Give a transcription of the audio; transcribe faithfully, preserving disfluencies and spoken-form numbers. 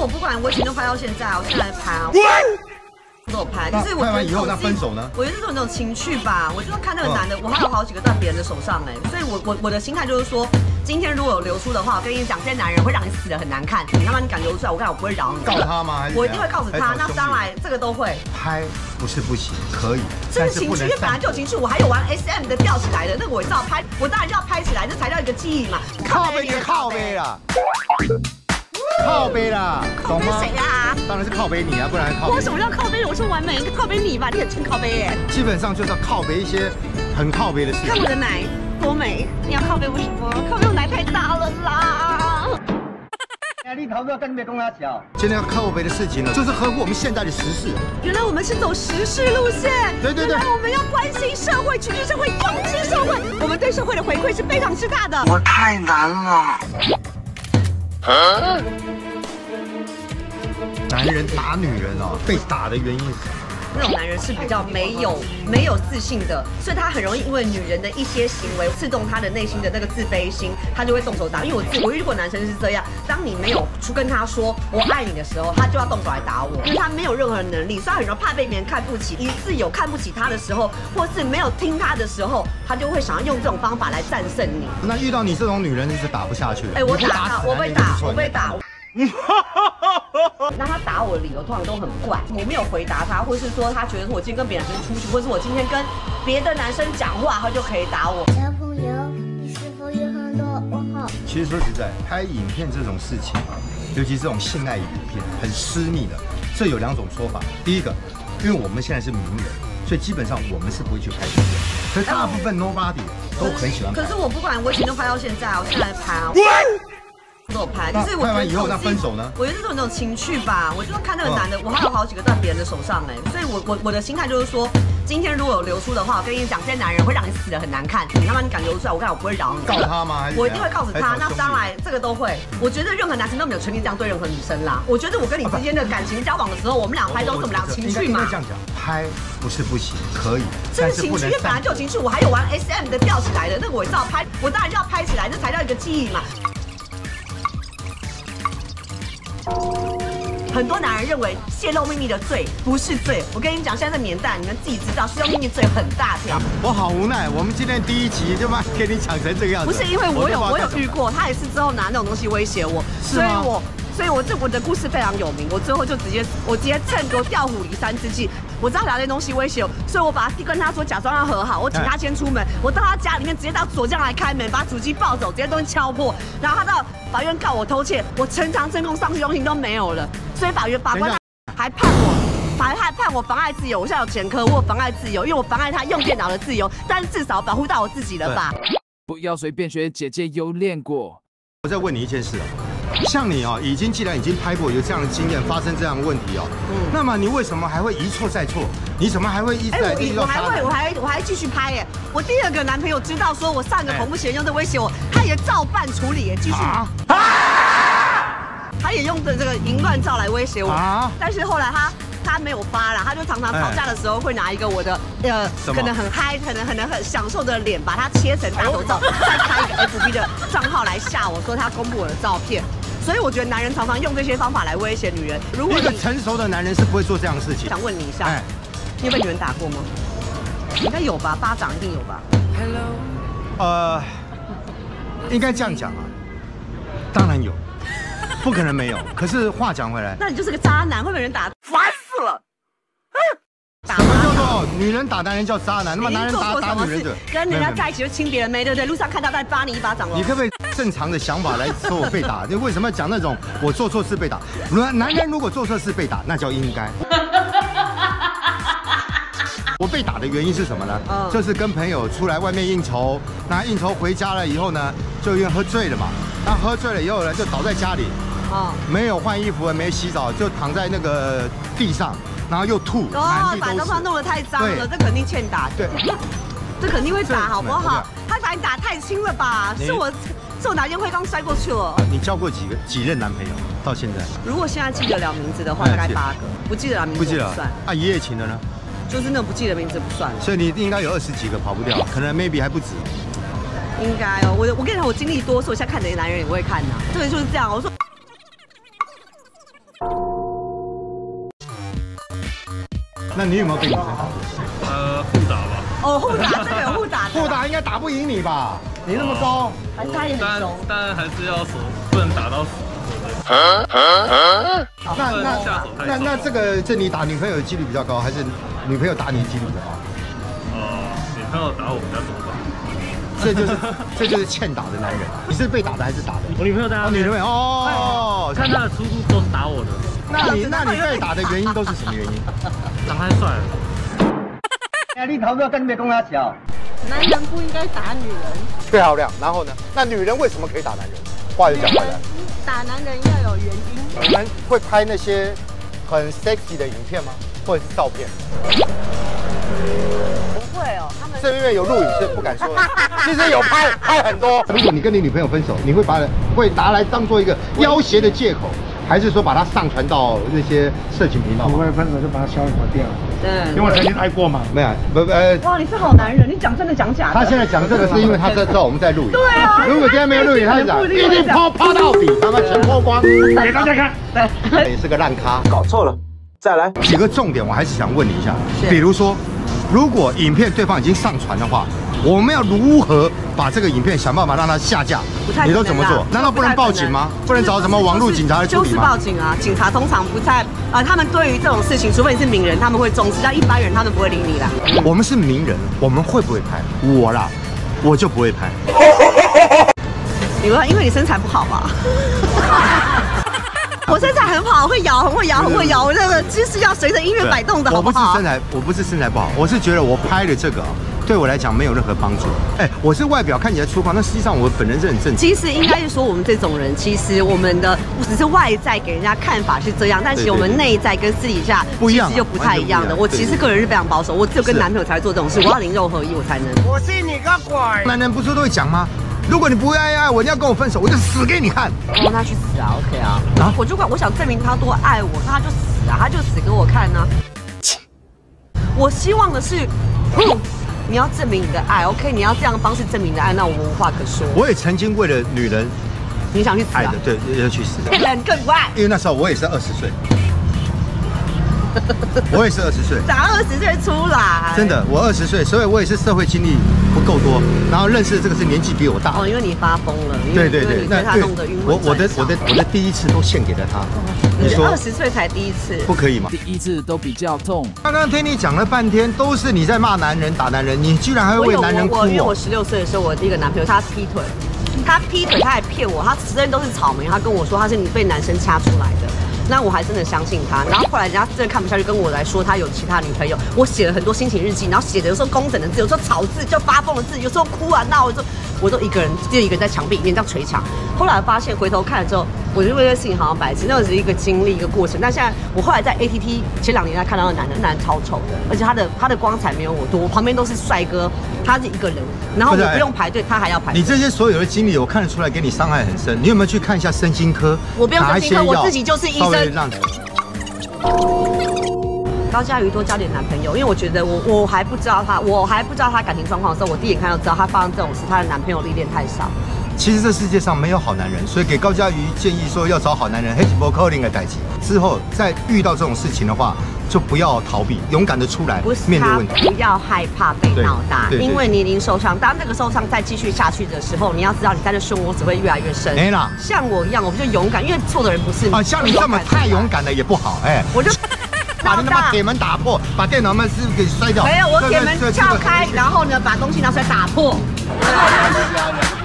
我不管，我以前就拍到现在，我现在拍啊。都有拍，可是我拍完以后那分手呢？ 我觉得这种那种情绪吧，我就是看那个男的，我还有好几个在别人的手上哎，所以我我我的心态就是说，今天如果有流出的话，我跟你讲，这些男人会让你死得很难看，你他妈你敢流出来，我看我不会饶你。 告他吗？ 我一定会告诉他。那当然，这个都会。 拍不是不行，可以， 这是情绪，因为本来就有情绪，我还有玩 S M 的吊起来的，那个我也照拍，我当然就要拍起来，这才叫一个记忆嘛。 靠背就靠背啦。靠背啦， 靠背谁啊？ 当然是靠背你啊，不然靠。 为什么要靠背？我说完美，靠背你吧，你很真靠背耶。 基本上就是要靠背一些很靠背的事情。 看我的奶多美，你要靠背我什么？靠背我奶太大了啦。 你头哥跟你讲他小。 今天要靠背的事情呢，就是合乎我们现在的时事。 原来我们是走时事路线。 对对对。 原来我们要关心社会，群居社会，勇气社会。我们对社会的回馈是非常之大的。 我太难了。啊！ 男人打女人哦，被打的原因是什么？ 那种男人是比较没有没有自信的，所以他很容易因为女人的一些行为刺动他的内心的那个自卑心，他就会动手打。因为我自我遇过男生是这样，当你没有去跟他说我爱你的时候，他就要动手来打我，因为他没有任何能力，所以他很容易怕被别人看不起。一次有看不起他的时候，或是没有听他的时候，他就会想要用这种方法来战胜你。 那遇到你这种女人，你是打不下去的。 哎，我打他，我被打，我被打。那他打我的理由通常都很怪，我没有回答他，或是说他觉得我今天跟别的男生出去，或是我今天跟别的男生讲话，他就可以打我。 小朋友，你是否有很多问号？ 其实说实在，拍影片这种事情啊，尤其这种性爱影片，很私密的，这有两种说法。第一个，因为我们现在是名人，所以基本上我们是不会去拍影片，可是大部分 nobody 都很喜欢拍。 可是我不管，我以前就拍到现在，我现在拍啊。都有拍，可是我拍完以后那分手呢？ 我觉得这种那种情绪吧，我就是看那个男的，我还有好几个在别人的手上哎，所以我我我的心态就是说，今天如果有流出的话，我跟你讲，这些男人会让你死得很难看，你他妈你敢流出来，我看我不会饶你。 告他吗？ 我一定会告诉他。那当然，这个都会。我觉得任何男生都没有权利这样对任何女生啦。我觉得我跟你之间的感情交往的时候，我们俩拍都是我们俩情绪嘛。 应该这样讲，拍不是不行，可以。 这是情绪，因为本来就有情绪，我还有玩 S M 的吊起来的，那个我也照拍，我当然就要拍起来，这才叫一个记忆嘛。很多男人认为泄露秘密的罪不是罪，我跟你讲，现在这年代，你们自己知道，泄露秘密罪很大条。 我好无奈，我们今天第一集就把给你讲成这个样子。 不是因为我有我有遇过，他也是之后拿那种东西威胁我，所以我所以我这我的故事非常有名，我最后就直接我直接趁给我调虎离山之计，我知道他拿那东西威胁我，所以我把他跟他说假装要和好，我请他先出门，我到他家里面直接到左将来开门，把主机抱走，直接东西敲破，然后他到法院告我偷窃，我呈堂证供上去东西都没有了，所以法院法官还判我，法院还判我妨碍自由，我现在有前科，我有妨碍自由，因为我妨碍他用电脑的自由，但是至少保护到我自己了吧？ 不要随便学，姐姐有练过。 我再问你一件事哦，像你哦，已经既然已经拍过有这样的经验，发生这样的问题哦，嗯，那么你为什么还会一错再错？你怎么还会一再遇到？ 我还会，我还我还继续拍耶！我第二个男朋友知道说我上一个恐怖嫌疑用的威胁我，他也照办处理耶，继续。啊！他也用的这个淫乱照来威胁我，啊！但是后来他他没有发啦，他就常常吵架的时候会拿一个我的呃可能很嗨、可能可能很享受的脸，把它切成大头照，再开一个 F B 的账号来吓我说他公布我的照片。所以我觉得男人常常用这些方法来威胁女人。如果一个成熟的男人是不会做这样的事情。 想问你一下，你有被女人打过吗？应该有吧，巴掌一定有吧。 呃，应该这样讲啊，当然有。不可能没有，可是话讲回来， 那你就是个渣男，会被人打，烦死了。 什么叫做女人打男人叫渣男？那么男人打打女人就跟人家在一起就亲别人妹，对不对？路上看到再扒你一巴掌了。 你可不可以正常的想法来说我被打？你为什么要讲那种我做错事被打？男男人如果做错事被打，那叫应该。我被打的原因是什么呢？嗯，就是跟朋友出来外面应酬，那应酬回家了以后呢，就因为喝醉了嘛，那喝醉了以后呢，就倒在家里。哦，没有换衣服，没洗澡，就躺在那个地上，然后又吐， 哦，把头发弄得太脏了，这肯定欠打。对，这肯定会打，好不好？他把你打太轻了吧？是我，是我拿烟灰缸摔过去了。 你交过几个几任男朋友？到现在？ 如果现在记得了名字的话，大概八个；不记得了名字不算。 啊，一夜情的呢？ 就是那种不记得名字不算了。 所以你应该有二十几个跑不掉，可能 maybe 还不止。 应该哦，我我跟你讲，我经历多，所以我现在看哪些男人也会看呐。这个就是这样，我说。 那你有没有被女生打？ 呃，互打吧。 哦，互打这个有互打， 互打应该打不赢你吧？你那么高， 还是他也很但凶。 但还是要手，不能打到死。 那那下手太那那这个这你打女朋友的几率比较高，还是女朋友打你的几率比较高？ 呃，女朋友打我比较多吧。 这就是这就是欠打的男人。你是被打的还是打的？ 我女朋友在那哦，女朋友哦， 看她的出入都是打我的。 那你那你被打的原因都是什么原因？ 长太帅了。 哎，你头哥跟你没公他小。 男人不应该打女人。 漂亮。然后呢？那女人为什么可以打男人？话又讲回来， 打男人要有原因。 你们会拍那些很 sexy 的影片吗？或者是照片？ 不会哦，他们是因为有录影，所以不敢说。其实有拍，拍很多。如果你跟你女朋友分手，你会把会拿来当做一个要挟的借口，还是说把它上传到那些色情频道？ 不会分手就把它消磨掉。 对， 因为我曾经爱过嘛。 没有，不不呃。 哇，你是好男人，你讲真的讲假的？ 他现在讲这个是因为他知道我们在录影。 对啊。 如果今天没有录影，他就讲一定抛抛到底，他们全抛光， 给大家看。 对。 也是个烂咖。 搞错了，再来。 几个重点，我还是想问你一下，比如说，如果影片对方已经上传的话，我们要如何把这个影片想办法让它下架？你都怎么做？难道不能报警吗？不能找什么网络警察来处理吗？ 就是报警啊！警察通常不太啊，他们对于这种事情，除非你是名人，他们会重视；但一般人他们不会理你啦。 我们是名人，我们会不会拍？我啦，我就不会拍。 你会因为你身材不好吧？我身材很好，会摇，很会摇，很会摇。我那个姿势要随着音乐摆动的，好不好？ 我不是身材，我不是身材不好，我是觉得我拍的这个。对我来讲没有任何帮助。哎，我是外表看起来粗犷，那实际上我本人是很正常。 其实应该是说，我们这种人，其实我们的只是外在给人家看法是这样，但其实我们内在跟私底下不一样， 就不太一样的。我其实个人是非常保守，我只有跟男朋友才会做这种事，我要灵肉合一，我才能。 我信你个鬼！ 男人不是都会讲吗？如果你不会爱爱我，你要跟我分手，我就死给你看。 让他去死啊 ，OK 啊。啊，我就管我想证明他多爱我，那他就死啊，他就死给我看呢、啊。我希望的是，嗯。你要证明你的爱 ，OK？ 你要这样的方式证明你的爱，那我无话可说。 我也曾经为了女人， 你想去死啊？ 对，要去死。 骗人更不爱。 因为那时候我也是二十岁，我也是二十岁， 咋二十岁出来？ 真的，我二十岁，所以我也是社会经历不够多，然后认识这个是年纪比我大。 哦，因为你发疯了。 对对对， 那他弄得晕我我的我的我的第一次都献给了他。 你说二十岁才第一次， 不可以吗？ 第一次都比较痛。 刚刚听你讲了半天，都是你在骂男人、打男人，你居然还会为男人哭、哦。 我因为我十六岁的时候，我第一个男朋友他劈腿，他劈腿他还骗我，他承认都是草莓，他跟我说他是你被男生掐出来的。那我还真的相信他，然后后来人家真的看不下去，跟我来说他有其他女朋友。我写了很多心情日记，然后写的有时候工整的字，有时候草字，就发疯的字，有时候哭啊闹，我就我都一个人，就一个人在墙壁里面这样捶墙。后来发现回头看了之后，我就为这个事情好像白痴，那只是一个经历一个过程。但现在我后来在 A T T 前两年才看到那男的，那男超丑的，而且他的他的光彩没有我多，我旁边都是帅哥，他是一个人，然后我不用排队，他还要排队。 你这些所有的经历，我看得出来给你伤害很深。你有没有去看一下身心科？ 我不用身心科，我自己就是医生。高嘉瑜多交点男朋友，因为我觉得我我还不知道他，我还不知道他感情状况的时候，我第一眼看就知道他发生这种事，他的男朋友历练太少。 其实这世界上没有好男人，所以给高嘉瑜建议说要找好男人。黑吉波扣另的代际之后，再遇到这种事情的话，就不要逃避，勇敢的出来面对问题。 不要害怕被闹大，因为你已经受伤。当这个受伤再继续下去的时候，你要知道你在这漩涡只会越来越深。 没啦， 像我一样，我就勇敢，因为错的人不是你啊。像你这么太勇敢的也不好，哎， 我就。 把那把铁门打破，把电脑门是给摔掉。 没有，我铁门撬开，然后呢，把东西拿出来打破。